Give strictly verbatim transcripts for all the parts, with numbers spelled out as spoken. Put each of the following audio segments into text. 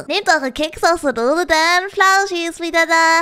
Nehmt eure Kekse aus der Dose, denn Flauschi ist wieder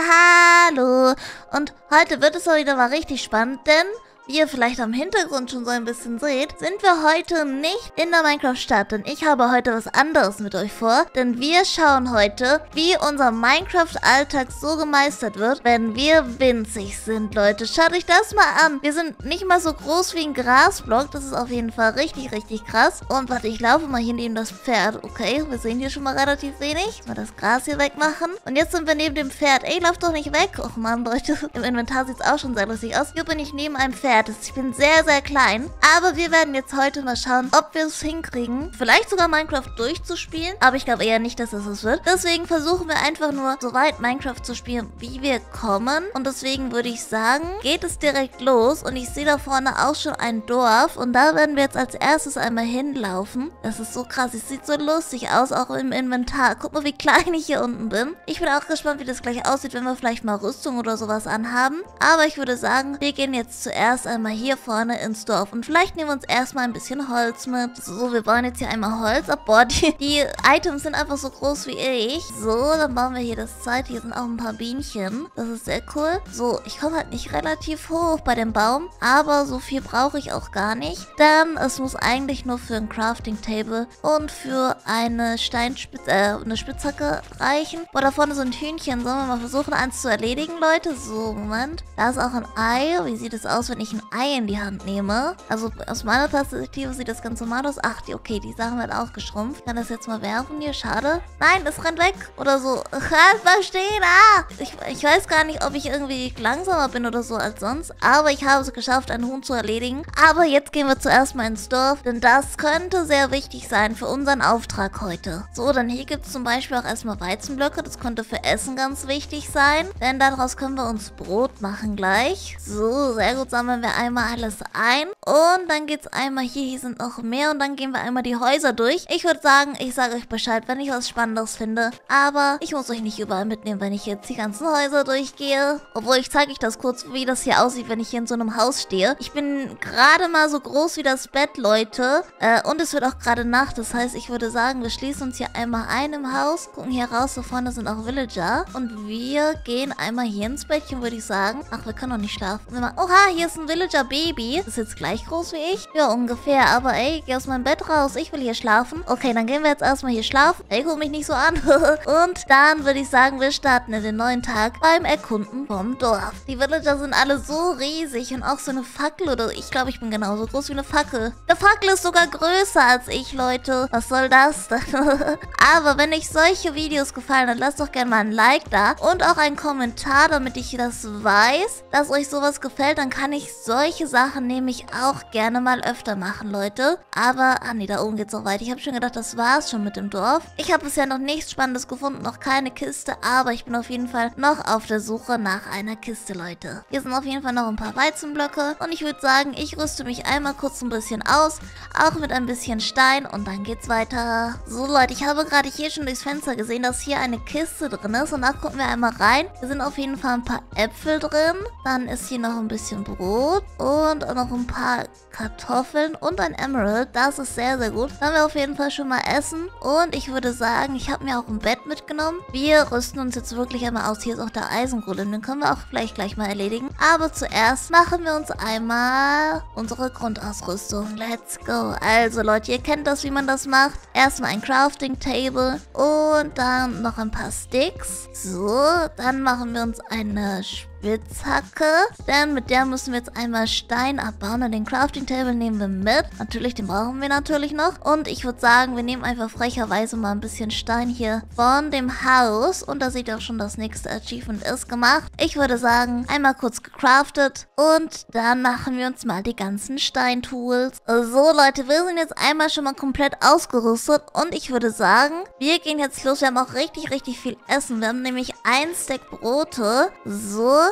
da. Hallo. Und heute wird es auch wieder mal richtig spannend, denn wie ihr vielleicht am Hintergrund schon so ein bisschen seht, sind wir heute nicht in der Minecraft-Stadt, denn ich habe heute was anderes mit euch vor, denn wir schauen heute, wie unser Minecraft-Alltag so gemeistert wird, wenn wir winzig sind, Leute. Schaut euch das mal an. Wir sind nicht mal so groß wie ein Grasblock, das ist auf jeden Fall richtig, richtig krass. Und warte, ich laufe mal hier neben das Pferd. Okay, wir sehen hier schon mal relativ wenig. Mal das Gras hier wegmachen. Und jetzt sind wir neben dem Pferd. Ey, lauf doch nicht weg. Och Mann, Leute, im Inventar sieht es auch schon sehr lustig aus. Hier bin ich neben einem Pferd. Ich bin sehr, sehr klein. Aber wir werden jetzt heute mal schauen, ob wir es hinkriegen, vielleicht sogar Minecraft durchzuspielen. Aber ich glaube eher nicht, dass es das wird. Deswegen versuchen wir einfach nur, so weit Minecraft zu spielen, wie wir kommen. Und deswegen würde ich sagen, geht es direkt los. Und ich sehe da vorne auch schon ein Dorf. Und da werden wir jetzt als erstes einmal hinlaufen. Das ist so krass. Es sieht so lustig aus, auch im Inventar. Guck mal, wie klein ich hier unten bin. Ich bin auch gespannt, wie das gleich aussieht, wenn wir vielleicht mal Rüstung oder sowas anhaben. Aber ich würde sagen, wir gehen jetzt zuerst einmal hier hier vorne ins Dorf. Und vielleicht nehmen wir uns erstmal ein bisschen Holz mit. So, wir bauen jetzt hier einmal Holz ab. Boah, die, die Items sind einfach so groß wie ich. So, dann bauen wir hier das Zeit. Hier sind auch ein paar Bienchen. Das ist sehr cool. So, ich komme halt nicht relativ hoch bei dem Baum. Aber so viel brauche ich auch gar nicht. Denn es muss eigentlich nur für ein Crafting Table und für eine Steinspitze, äh, eine Spitzhacke reichen. Boah, da vorne sind Hühnchen. Sollen wir mal versuchen, eins zu erledigen, Leute? So, Moment. Da ist auch ein Ei. Wie sieht es aus, wenn ich ein Ei in die Hand nehme? Also aus meiner Perspektive sieht das ganz normal aus. Ach, die, okay, die Sachen werden auch geschrumpft. Ich kann das jetzt mal werfen hier. Schade. Nein, es rennt weg. Oder so. Halt mal stehen. Ah! Ich, ich weiß gar nicht, ob ich irgendwie langsamer bin oder so als sonst. Aber ich habe es geschafft, einen Huhn zu erledigen. Aber jetzt gehen wir zuerst mal ins Dorf. Denn das könnte sehr wichtig sein für unseren Auftrag heute. So, dann hier gibt es zum Beispiel auch erstmal Weizenblöcke. Das könnte für Essen ganz wichtig sein. Denn daraus können wir uns Brot machen gleich. So, sehr gut. Sammeln wir einmal alles ein. Und dann geht's einmal hier. Hier sind noch mehr. Und dann gehen wir einmal die Häuser durch. Ich würde sagen, ich sage euch Bescheid, wenn ich was Spannendes finde. Aber ich muss euch nicht überall mitnehmen, wenn ich jetzt die ganzen Häuser durchgehe. Obwohl, ich zeige euch das kurz, wie das hier aussieht, wenn ich hier in so einem Haus stehe. Ich bin gerade mal so groß wie das Bett, Leute. Äh, und es wird auch gerade Nacht. Das heißt, ich würde sagen, wir schließen uns hier einmal ein im Haus. Gucken hier raus. Da vorne sind auch Villager. Und wir gehen einmal hier ins Bettchen, würde ich sagen. Ach, wir können noch nicht schlafen. Wir machen, oha, hier ist ein Villager-Baby. Ist jetzt gleich groß wie ich? Ja, ungefähr. Aber ey, geh aus meinem Bett raus. Ich will hier schlafen. Okay, dann gehen wir jetzt erstmal hier schlafen. Ey, guck mich nicht so an. Und dann würde ich sagen, wir starten in den neuen Tag beim Erkunden vom Dorf. Die Villager sind alle so riesig und auch so eine Fackel oder ich glaube, ich bin genauso groß wie eine Fackel. Eine Fackel ist sogar größer als ich, Leute. Was soll das denn? Aber wenn euch solche Videos gefallen, dann lasst doch gerne mal ein Like da und auch einen Kommentar, damit ich das weiß, dass euch sowas gefällt. Dann kann ich solche Sachen nämlich auch gerne mal öfter machen, Leute. Aber, ah nee, da oben geht's auch weiter. Ich habe schon gedacht, das war's schon mit dem Dorf. Ich habe bisher noch nichts Spannendes gefunden, noch keine Kiste, aber ich bin auf jeden Fall noch auf der Suche nach einer Kiste, Leute. Hier sind auf jeden Fall noch ein paar Weizenblöcke und ich würde sagen, ich rüste mich einmal kurz ein bisschen aus, auch mit ein bisschen Stein und dann geht's weiter. So, Leute, ich habe gerade hier schon durchs Fenster gesehen, dass hier eine Kiste drin ist und da gucken wir einmal rein. Hier sind auf jeden Fall ein paar Äpfel drin, dann ist hier noch ein bisschen Brot und noch ein paar Kartoffeln und ein Emerald. Das ist sehr, sehr gut. Dann wir auf jeden Fall schon mal essen. Und ich würde sagen, ich habe mir auch ein Bett mitgenommen. Wir rüsten uns jetzt wirklich einmal aus. Hier ist auch der Eisengolem. Den können wir auch vielleicht gleich mal erledigen. Aber zuerst machen wir uns einmal unsere Grundausrüstung. Let's go. Also Leute, ihr kennt das, wie man das macht. Erstmal ein Crafting Table und dann noch ein paar Sticks. So, dann machen wir uns eine Spitzhacke, denn mit der müssen wir jetzt einmal Stein abbauen und den Crafting Table nehmen wir mit. Natürlich, den brauchen wir natürlich noch. Und ich würde sagen, wir nehmen einfach frecherweise mal ein bisschen Stein hier von dem Haus. Und da seht ihr auch schon, das nächste Achievement ist gemacht. Ich würde sagen, einmal kurz gecraftet und dann machen wir uns mal die ganzen Steintools. So Leute, wir sind jetzt einmal schon mal komplett ausgerüstet und ich würde sagen, wir gehen jetzt los. Wir haben auch richtig, richtig viel Essen. Wir haben nämlich ein Stack Brote. So.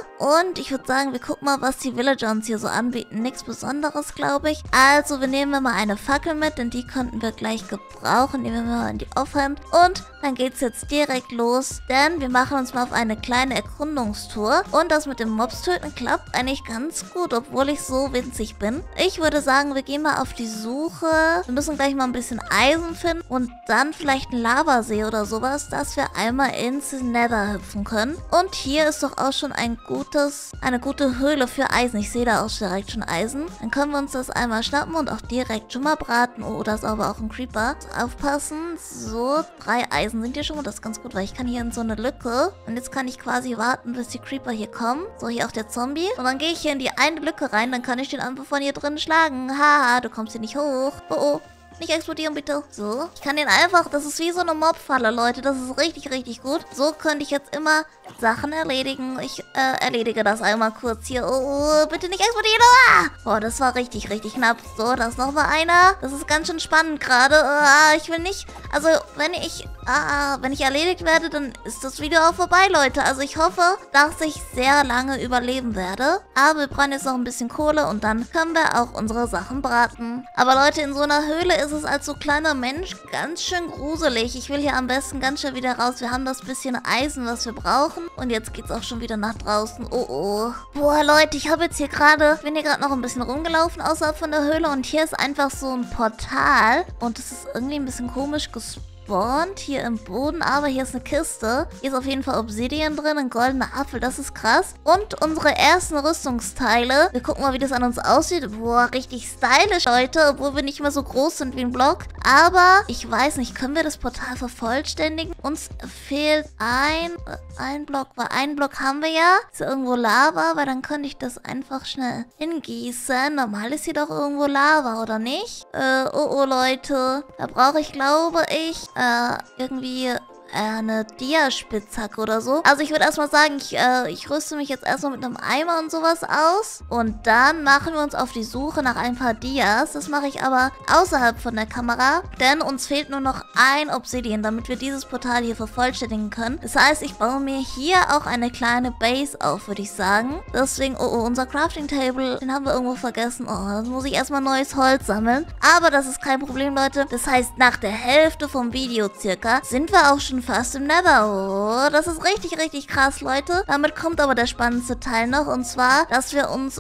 Und ich würde sagen, wir gucken mal, was die Villager uns hier so anbieten. Nichts Besonderes, glaube ich. Also, wir nehmen mal eine Fackel mit, denn die könnten wir gleich gebrauchen. Nehmen wir mal in die Offhand. Und dann geht's jetzt direkt los, denn wir machen uns mal auf eine kleine Erkundungstour. Und das mit dem Mobs töten klappt eigentlich ganz gut, obwohl ich so winzig bin. Ich würde sagen, wir gehen mal auf die Suche. Wir müssen gleich mal ein bisschen Eisen finden und dann vielleicht einen Lavasee oder sowas, dass wir einmal ins Nether hüpfen können. Und hier ist doch auch schon ein gutes, eine gute Höhle für Eisen. Ich sehe da auch direkt schon Eisen. Dann können wir uns das einmal schnappen und auch direkt schon mal braten. Oh, da ist aber auch ein Creeper. Aufpassen. So, drei Eisen sind hier schon mal. Das ist ganz gut, weil ich kann hier in so eine Lücke. Und jetzt kann ich quasi warten, bis die Creeper hier kommen. So, hier auch der Zombie. Und dann gehe ich hier in die eine Lücke rein. Dann kann ich den einfach von hier drin schlagen. Haha, du kommst hier nicht hoch. Oh, oh. Nicht explodieren, bitte. So. Ich kann den einfach... Das ist wie so eine Mobfalle, Leute. Das ist richtig, richtig gut. So könnte ich jetzt immer Sachen erledigen. Ich äh, erledige das einmal kurz hier. Oh, oh, bitte nicht explodieren. Ah! Boah, das war richtig, richtig knapp. So, da ist noch mal einer. Das ist ganz schön spannend gerade. Ah, ich will nicht... Also, wenn ich... Ah, wenn ich erledigt werde, dann ist das Video auch vorbei, Leute. Also, ich hoffe, dass ich sehr lange überleben werde. Aber wir brauchen jetzt noch ein bisschen Kohle und dann können wir auch unsere Sachen braten. Aber Leute, in so einer Höhle ist es als so kleiner Mensch ganz schön gruselig. Ich will hier am besten ganz schnell wieder raus. Wir haben das bisschen Eisen, was wir brauchen. Und jetzt geht's auch schon wieder nach draußen. Oh, oh. Boah, Leute, ich habe jetzt hier gerade... Ich bin hier gerade noch ein bisschen rumgelaufen außerhalb von der Höhle. Und hier ist einfach so ein Portal. Und es ist irgendwie ein bisschen komisch gespawnt. Hier im Boden, aber hier ist eine Kiste. Hier ist auf jeden Fall Obsidian drin, ein goldener Apfel, das ist krass. Und unsere ersten Rüstungsteile. Wir gucken mal, wie das an uns aussieht. Boah, richtig stylisch, Leute, obwohl wir nicht mehr so groß sind wie ein Block. Aber ich weiß nicht, können wir das Portal vervollständigen? Uns fehlt ein, ein Block, weil ein Block haben wir ja. Ist hier irgendwo Lava, weil dann könnte ich das einfach schnell hingießen. Normal ist hier doch irgendwo Lava, oder nicht? Äh, oh, oh, Leute. Da brauche ich, glaube ich, Äh, irgendwie äh, eine Dia-Spitzhacke oder so. Also ich würde erstmal sagen, ich, äh, ich rüste mich jetzt erstmal mit einem Eimer und sowas aus. Und dann machen wir uns auf die Suche nach ein paar Dias. Das mache ich aber außerhalb von der Kamera. Denn uns fehlt nur noch ein Obsidian, damit wir dieses Portal hier vervollständigen können. Das heißt, ich baue mir hier auch eine kleine Base auf, würde ich sagen. Deswegen, oh, oh, unser Crafting Table, den haben wir irgendwo vergessen. Oh, dann muss ich erstmal neues Holz sammeln. Aber das ist kein Problem, Leute. Das heißt, nach der Hälfte vom Video circa sind wir auch schon fast im Nether. Oh, das ist richtig, richtig krass, Leute. Damit kommt aber der spannendste Teil noch. Und zwar, dass wir uns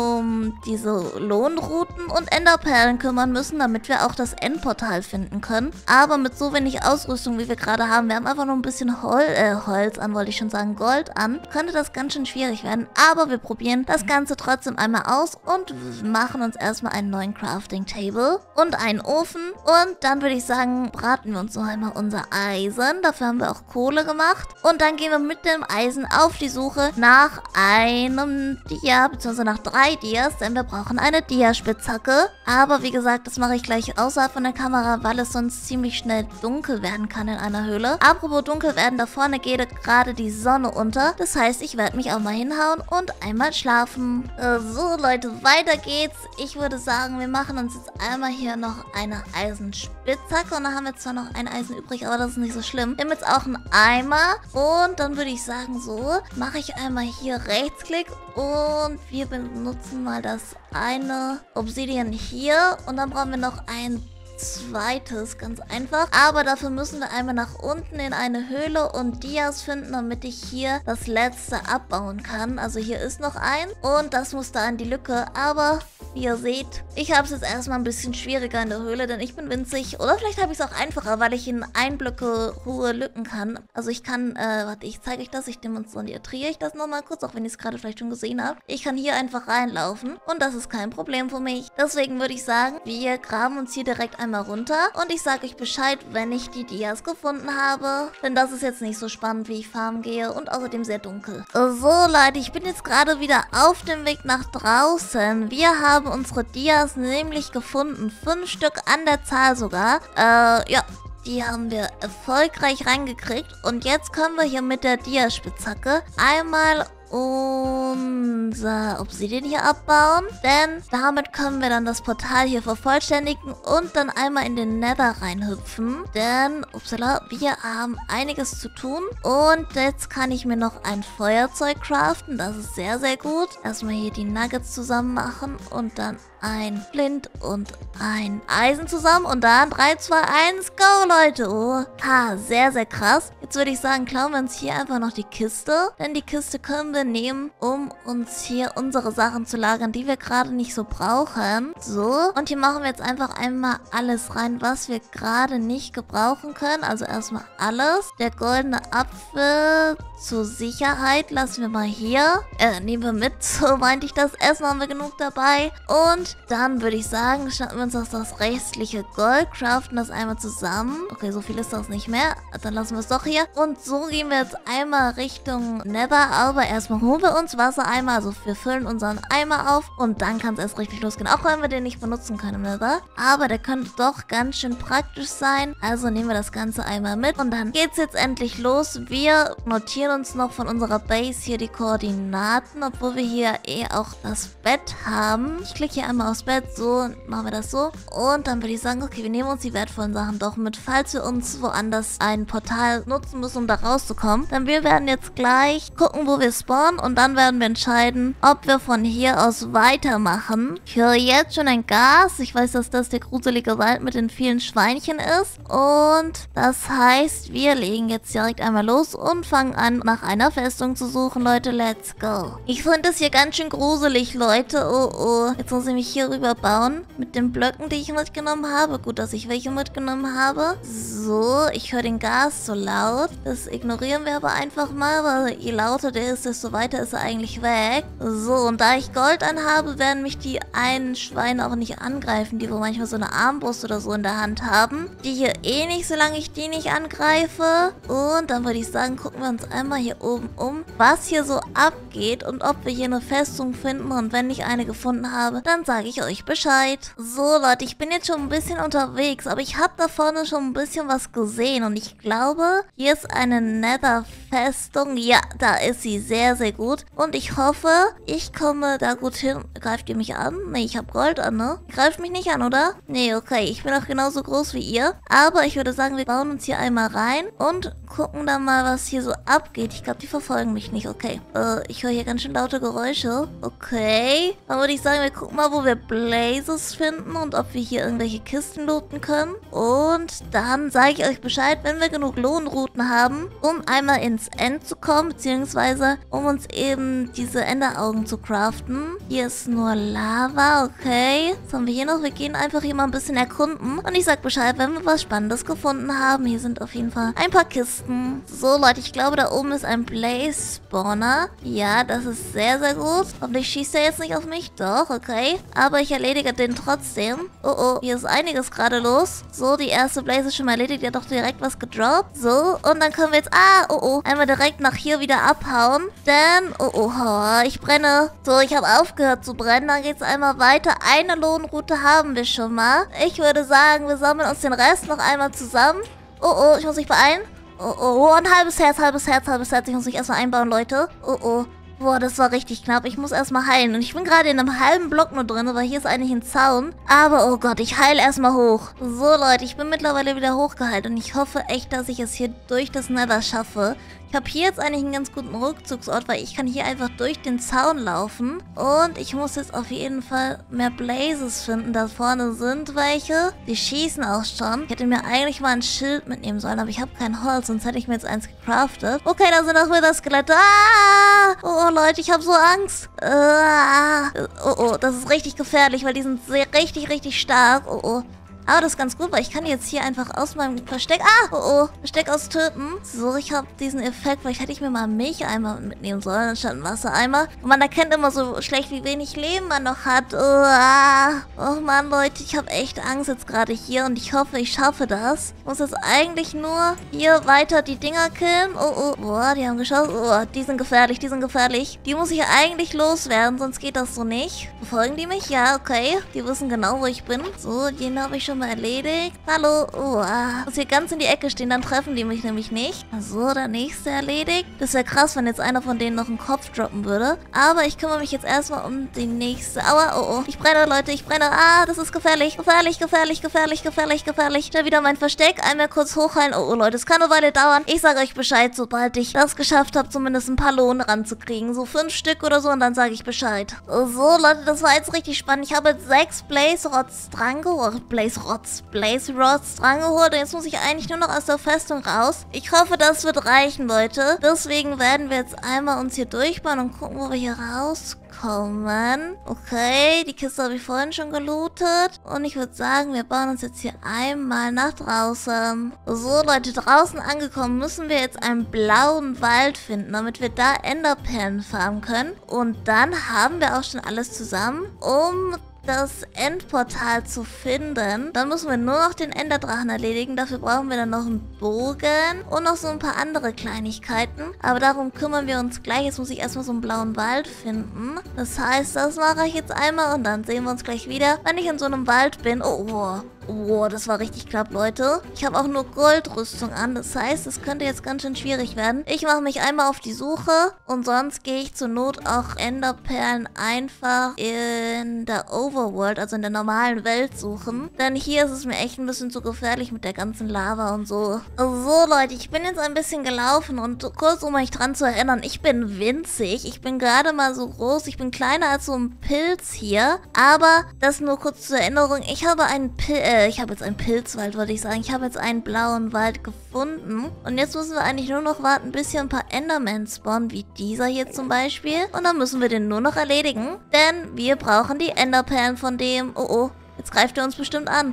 um diese Lohnrouten und Enderperlen kümmern müssen, damit wir auch das Endportal finden können. Aber mit so wenig Ausrüstung, wie wir gerade haben, wir haben einfach nur ein bisschen Hol äh, Holz an, wollte ich schon sagen, Gold an, könnte das ganz schön schwierig werden. Aber wir probieren das Ganze trotzdem einmal aus und machen uns erstmal einen neuen Crafting Table und einen Ofen. Und dann würde ich sagen, braten wir uns noch einmal unser Eisen. Dafür haben wir auch Kohle gemacht. Und dann gehen wir mit dem Eisen auf die Suche nach einem Dia, beziehungsweise nach drei Dias, denn wir brauchen eine Dia-Spitzhacke. Aber wie gesagt, das mache ich gleich außerhalb von der Kamera, weil es sonst ziemlich schnell dunkel werden kann in einer Höhle. Apropos dunkel werden, da vorne geht gerade die Sonne unter. Das heißt, ich werde mich auch mal hinhauen und einmal schlafen. Äh, so, Leute, weiter geht's. Ich würde sagen, wir machen uns jetzt einmal hier noch eine Eisenspitzhacke. Und dann haben wir zwar noch ein Eisen übrig, aber das ist nicht so schlimm. Wir haben jetzt auch einen Eimer. Und dann würde ich sagen, so, mache ich einmal hier Rechtsklick. Und wir benutzen mal das eine Obsidian hier. Und dann brauchen wir noch ein zweites, ganz einfach. Aber dafür müssen wir einmal nach unten in eine Höhle und Dias finden, damit ich hier das letzte abbauen kann. Also hier ist noch ein und das muss da in die Lücke. Aber wie ihr seht, ich habe es jetzt erstmal ein bisschen schwieriger in der Höhle, denn ich bin winzig. Oder vielleicht habe ich es auch einfacher, weil ich in Einblöcke hohe Lücken kann. Also ich kann, äh, warte, ich zeige euch das, ich demonstriere ich das nochmal kurz, auch wenn ihr es gerade vielleicht schon gesehen habt. Ich kann hier einfach reinlaufen und das ist kein Problem für mich. Deswegen würde ich sagen, wir graben uns hier direkt einmal runter und ich sage euch Bescheid, wenn ich die Dias gefunden habe. Denn das ist jetzt nicht so spannend, wie ich farmen gehe und außerdem sehr dunkel. So, Leute, ich bin jetzt gerade wieder auf dem Weg nach draußen. Wir haben unsere Dias nämlich gefunden. Fünf Stück an der Zahl sogar. Äh, ja. Die haben wir erfolgreich reingekriegt. Und jetzt können wir hier mit der Dia-Spitzhacke einmal unser Obsidian hier abbauen. Denn damit können wir dann das Portal hier vervollständigen und dann einmal in den Nether reinhüpfen. Denn, upsala, wir haben einiges zu tun. Und jetzt kann ich mir noch ein Feuerzeug craften. Das ist sehr, sehr gut. Erstmal hier die Nuggets zusammen machen und dann ein Flint und ein Eisen zusammen. Und dann drei, zwei, eins, go, Leute. Oh, ha, sehr, sehr krass. Jetzt würde ich sagen, klauen wir uns hier einfach noch die Kiste. Denn die Kiste können wir nehmen, um uns hier unsere Sachen zu lagern, die wir gerade nicht so brauchen. So, und hier machen wir jetzt einfach einmal alles rein, was wir gerade nicht gebrauchen können. Also erstmal alles. Der goldene Apfel zur Sicherheit lassen wir mal hier. Äh, nehmen wir mit. So meinte ich das. Essen haben wir genug dabei. Und dann würde ich sagen, schnappen wir uns das, das restliche Gold, craften das einmal zusammen. Okay, so viel ist das nicht mehr. Dann lassen wir es doch hier. Und so gehen wir jetzt einmal Richtung Nether. Aber erstmal holen wir uns Wassereimer. Also wir füllen unseren Eimer auf. Und dann kann es erst richtig losgehen. Auch wenn wir den nicht benutzen können im Nether. Aber der könnte doch ganz schön praktisch sein. Also nehmen wir das Ganze einmal mit. Und dann geht es jetzt endlich los. Wir notieren uns noch von unserer Base hier die Koordinaten. Obwohl wir hier eh auch das Bett haben. Ich klicke hier einmal aufs Bett. So, machen wir das so. Und dann würde ich sagen, okay, wir nehmen uns die wertvollen Sachen doch mit. Falls wir uns woanders ein Portal nutzen müssen, um da rauszukommen. Denn wir werden jetzt gleich gucken, wo wir spawnen. Und dann werden wir entscheiden, ob wir von hier aus weitermachen. Ich höre jetzt schon ein Gas. Ich weiß, dass das der gruselige Wald mit den vielen Schweinchen ist. Und das heißt, wir legen jetzt direkt einmal los und fangen an, nach einer Festung zu suchen, Leute. Let's go. Ich finde das hier ganz schön gruselig, Leute. Oh, oh. Jetzt muss ich mich hier rüber bauen. Mit den Blöcken, die ich mitgenommen habe. Gut, dass ich welche mitgenommen habe. So, ich höre den Gas so laut. Das ignorieren wir aber einfach mal, weil je lauter der ist, desto weiter ist er eigentlich weg. So, und da ich Gold anhabe, werden mich die einen Schweine auch nicht angreifen, die wohl manchmal so eine Armbrust oder so in der Hand haben. Die hier eh nicht, solange ich die nicht angreife. Und dann würde ich sagen, gucken wir uns einmal hier oben um, was hier so abgeht und ob wir hier eine Festung finden. Und wenn ich eine gefunden habe, dann sage ich euch Bescheid. So, Leute, ich bin jetzt schon ein bisschen unterwegs, aber ich habe da vorne schon ein bisschen was gesehen. Und ich glaube, hier ist eine Nether-Festung. Ja, da ist sie. Sehr, sehr gut. Und ich hoffe, ich komme da gut hin. Greift ihr mich an? Nee, ich habe Gold an, ne? Greift mich nicht an, oder? Nee, okay. Ich bin auch genauso groß wie ihr. Aber ich würde sagen, wir bauen uns hier einmal rein und gucken dann mal, was hier so abgeht. Ich glaube, die verfolgen mich nicht. Okay. Äh, ich höre hier ganz schön laute Geräusche. Okay. Dann würde ich sagen, wir gucken mal, wo wir Blazes finden und ob wir hier irgendwelche Kisten looten können. Und dann sage ich euch Bescheid, wenn wir genug Lohnrouten haben, um einmal ins End zu kommen, beziehungsweise um uns eben diese Enderaugen zu craften. Hier ist nur Lava, okay. Was haben wir hier noch? Wir gehen einfach hier mal ein bisschen erkunden. Und ich sag Bescheid, wenn wir was Spannendes gefunden haben. Hier sind auf jeden Fall ein paar Kisten. So, Leute, ich glaube, da oben ist ein Blaze-Spawner. Ja, das ist sehr, sehr gut. Hoffentlich schießt er jetzt nicht auf mich. Doch, okay. Aber ich erledige den trotzdem. Oh, oh, hier ist einiges gerade los. So, die erste Blaze ist schon mal erledigt. Die hat doch direkt was gedroppt. So, und dann können wir jetzt, ah, oh, oh, einmal direkt nach hier wieder abhauen. Denn, oh, oh, oh, ich brenne. So, ich habe aufgehört zu brennen. Dann geht es einmal weiter. Eine Lohnroute haben wir schon mal. Ich würde sagen, wir sammeln uns den Rest noch einmal zusammen. Oh, oh, ich muss mich beeilen. Oh, oh, oh, ein halbes Herz, halbes Herz, halbes Herz. Ich muss mich erstmal einbauen, Leute. Oh, oh. Boah, das war richtig knapp. Ich muss erstmal heilen. Und ich bin gerade in einem halben Block nur drin, weil hier ist eigentlich ein Zaun. Aber, oh Gott, ich heile erstmal hoch. So, Leute, ich bin mittlerweile wieder hochgeheilt. Und ich hoffe echt, dass ich es hier durch das Nether schaffe. Ich habe hier jetzt eigentlich einen ganz guten Rückzugsort, weil ich kann hier einfach durch den Zaun laufen. Und ich muss jetzt auf jeden Fall mehr Blazes finden. Da vorne sind welche. Die schießen auch schon. Ich hätte mir eigentlich mal ein Schild mitnehmen sollen, aber ich habe kein Holz, sonst hätte ich mir jetzt eins gecraftet. Okay, da sind auch wieder Skelette. Ah! Oh, Leute, ich habe so Angst. Ah! Oh, oh, das ist richtig gefährlich, weil die sind sehr, richtig, richtig stark. Oh, oh. Aber das ist ganz gut, weil ich kann jetzt hier einfach aus meinem Versteck... Ah! Oh, oh. Versteck austöten. So, ich habe diesen Effekt. Vielleicht hätte ich mir mal einen Milcheimer mitnehmen sollen, anstatt einen Wassereimer. Und man erkennt immer so schlecht, wie wenig Leben man noch hat. Oh, ah. Oh Mann, Leute, ich habe echt Angst jetzt gerade hier. Und ich hoffe, ich schaffe das. Ich muss jetzt eigentlich nur hier weiter die Dinger killen. Oh, oh. Boah, die haben geschossen. Oh, die sind gefährlich, die sind gefährlich. Die muss ich eigentlich loswerden, sonst geht das so nicht. Verfolgen die mich? Ja, okay. Die wissen genau, wo ich bin. So, den habe ich schon einmal erledigt. Hallo. Oh, ah. Muss hier ganz in die Ecke stehen, dann treffen die mich nämlich nicht. So, der nächste erledigt. Das wäre krass, wenn jetzt einer von denen noch einen Kopf droppen würde. Aber ich kümmere mich jetzt erstmal um die nächste. Aua, oh, oh. Ich brenne, Leute, ich brenne. Ah, das ist gefährlich. Gefährlich, gefährlich, gefährlich, gefährlich, gefährlich. Schnell wieder mein Versteck. Einmal kurz hochheilen. Oh, oh, Leute, es kann eine Weile dauern. Ich sage euch Bescheid, sobald ich das geschafft habe, zumindest ein paar Lohn ranzukriegen. So fünf Stück oder so und dann sage ich Bescheid. So, Leute, das war jetzt richtig spannend. Ich habe jetzt sechs Blaze Rods dran geholt. Blaze Rods. Blaze Rods dran geholt. Und jetzt muss ich eigentlich nur noch aus der Festung raus. Ich hoffe, das wird reichen, Leute. Deswegen werden wir jetzt einmal uns hier durchbauen und gucken, wo wir hier rauskommen. Okay, die Kiste habe ich vorhin schon gelootet. Und ich würde sagen, wir bauen uns jetzt hier einmal nach draußen. So, Leute, draußen angekommen müssen wir jetzt einen blauen Wald finden, damit wir da Enderperlen farmen können. Und dann haben wir auch schon alles zusammen, um das Endportal zu finden. Dann müssen wir nur noch den Enderdrachen erledigen. Dafür brauchen wir dann noch einen Bogen und noch so ein paar andere Kleinigkeiten. Aber darum kümmern wir uns gleich. Jetzt muss ich erstmal so einen blauen Wald finden. Das heißt, das mache ich jetzt einmal und dann sehen wir uns gleich wieder, wenn ich in so einem Wald bin. Oh, oh. Oh, das war richtig knapp, Leute. Ich habe auch nur Goldrüstung an. Das heißt, es könnte jetzt ganz schön schwierig werden. Ich mache mich einmal auf die Suche und sonst gehe ich zur Not auch Enderperlen einfach in der Overworld, also in der normalen Welt suchen. Denn hier ist es mir echt ein bisschen zu gefährlich mit der ganzen Lava und so. So, Leute, ich bin jetzt ein bisschen gelaufen und kurz, um euch dran zu erinnern, ich bin winzig. Ich bin gerade mal so groß. Ich bin kleiner als so ein Pilz hier. Aber das nur kurz zur Erinnerung. Ich habe einen Pilz, äh, ich habe jetzt einen Pilzwald, wollte ich sagen. Ich habe jetzt einen blauen Wald gefunden. Und jetzt müssen wir eigentlich nur noch warten, bis hier ein paar Endermen spawnen, wie dieser hier zum Beispiel. Und dann müssen wir den nur noch erledigen. Denn wir brauchen die Enderperlen von dem. Oh, oh, jetzt greift er uns bestimmt an.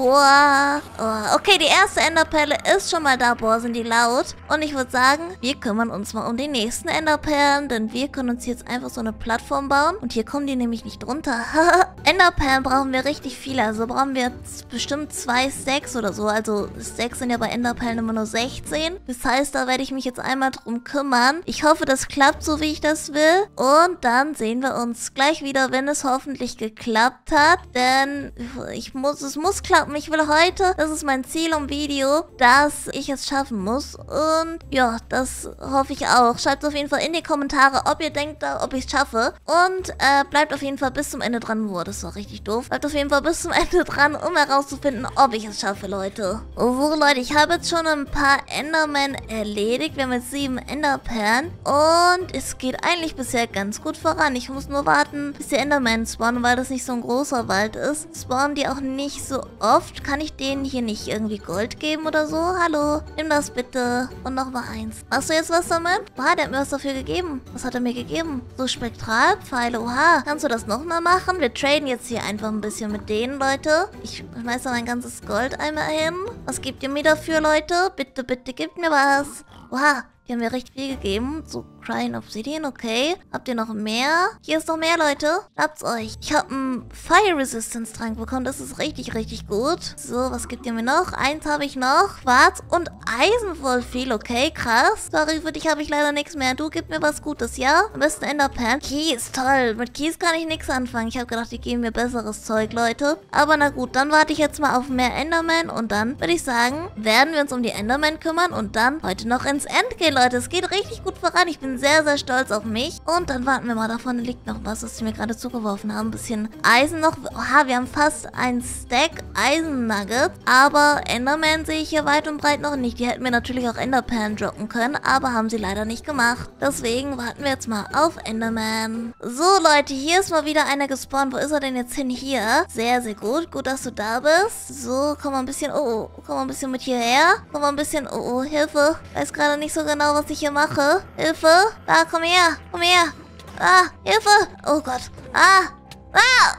Wow. Oh, okay, die erste Enderperle ist schon mal da. Boah, sind die laut. Und ich würde sagen, wir kümmern uns mal um die nächsten Enderperlen, denn wir können uns jetzt einfach so eine Plattform bauen. Und hier kommen die nämlich nicht runter. Enderperlen brauchen wir richtig viele. Also brauchen wir bestimmt zwei Stacks oder so. Also Stacks sind ja bei Enderperlen immer nur sechzehn. Das heißt, da werde ich mich jetzt einmal drum kümmern. Ich hoffe, das klappt so, wie ich das will. Und dann sehen wir uns gleich wieder, wenn es hoffentlich geklappt hat. Denn ich muss, es muss klappen. Ich will heute, das ist mein Ziel im Video, dass ich es schaffen muss. Und ja, das hoffe ich auch. Schreibt auf jeden Fall in die Kommentare, ob ihr denkt, ob ich es schaffe. Und äh, bleibt auf jeden Fall bis zum Ende dran. Boah, das war richtig doof. Bleibt auf jeden Fall bis zum Ende dran, um herauszufinden, ob ich es schaffe, Leute. So, Leute, ich habe jetzt schon ein paar Endermen erledigt. Wir haben jetzt sieben Enderperlen. Und es geht eigentlich bisher ganz gut voran. Ich muss nur warten, bis die Endermen spawnen, weil das nicht so ein großer Wald ist. Spawnen die auch nicht so oft. Kann ich denen hier nicht irgendwie Gold geben oder so? Hallo, nimm das bitte. Und noch mal eins. Hast du jetzt was damit? Oha, der hat mir was dafür gegeben. Was hat er mir gegeben? So Spektralpfeile. Oha, kannst du das nochmal machen? Wir traden jetzt hier einfach ein bisschen mit denen, Leute. Ich schmeiße mein ganzes Gold einmal hin. Was gebt ihr mir dafür, Leute? Bitte, bitte, gebt mir was. Oha, die haben mir recht viel gegeben. So, Crying Obsidian, okay. Habt ihr noch mehr? Hier ist noch mehr, Leute. Schnappt euch. Ich habe einen Fire Resistance Trank bekommen. Das ist richtig, richtig gut. So, was gibt ihr mir noch? Eins habe ich noch. Quarz und Eisen voll viel. Okay, krass. Sorry, für dich habe ich leider nichts mehr. Du, gib mir was Gutes, ja? Am besten Enderpan. Kies, toll. Mit Kies kann ich nichts anfangen. Ich habe gedacht, die geben mir besseres Zeug, Leute. Aber na gut, dann warte ich jetzt mal auf mehr Enderman. Und dann würde ich sagen, werden wir uns um die Enderman kümmern und dann heute noch ins End gehen, Leute. Es geht richtig gut voran. Ich bin sehr, sehr stolz auf mich. Und dann warten wir mal. Da vorne liegt noch was, was sie mir gerade zugeworfen haben. Ein bisschen Eisen noch. Oha, wir haben fast ein Stack Eisen-Nuggets. Aber Enderman sehe ich hier weit und breit noch nicht. Die hätten mir natürlich auch Enderperlen droppen können, aber haben sie leider nicht gemacht. Deswegen warten wir jetzt mal auf Enderman. So, Leute, hier ist mal wieder einer gespawnt. Wo ist er denn jetzt hin? Hier. Sehr, sehr gut. Gut, dass du da bist. So, komm mal ein bisschen. Oh, oh. Komm mal ein bisschen mit hierher. Komm mal ein bisschen. Oh, oh. Hilfe. Weiß gerade nicht so genau, was ich hier mache. Hilfe. Da, komm her. Komm her. Ah, Hilfe. Oh Gott. Ah. Ah.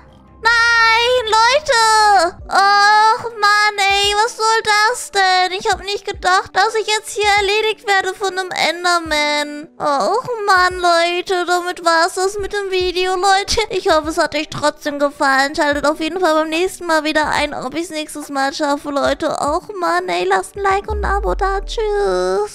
Nein, Leute! Och, Mann, ey, was soll das denn? Ich habe nicht gedacht, dass ich jetzt hier erledigt werde von einem Enderman. Och, Mann, Leute, damit war es das mit dem Video, Leute. Ich hoffe, es hat euch trotzdem gefallen. Schaltet auf jeden Fall beim nächsten Mal wieder ein, ob ich es nächstes Mal schaffe, Leute. Och, Mann, ey, lasst ein Like und ein Abo da. Tschüss.